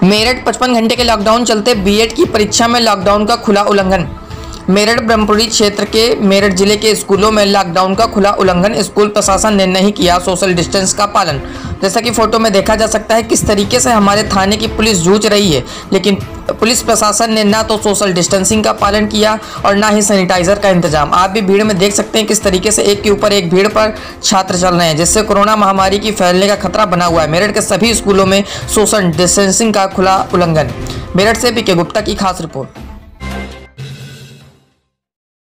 मेरठ 55 घंटे के लॉकडाउन चलते बीएड की परीक्षा में लॉकडाउन का खुला उल्लंघन। मेरठ ब्रह्मपुरी क्षेत्र के मेरठ जिले के स्कूलों में लॉकडाउन का खुला उल्लंघन। स्कूल प्रशासन ने नहीं किया सोशल डिस्टेंस का पालन। जैसा कि फोटो में देखा जा सकता है किस तरीके से हमारे थाने की पुलिस जूझ रही है, लेकिन पुलिस प्रशासन ने ना तो सोशल डिस्टेंसिंग का पालन किया और ना ही सैनिटाइजर का इंतजाम। आप भी भीड़ में देख सकते हैं किस तरीके से एक के ऊपर एक भीड़ पर छात्र चल रहे हैं, जिससे कोरोना महामारी की फैलने का खतरा बना हुआ है। मेरठ के सभी स्कूलों में सोशल डिस्टेंसिंग का खुला उल्लंघन। मेरठ से बीके गुप्ता की खास रिपोर्ट।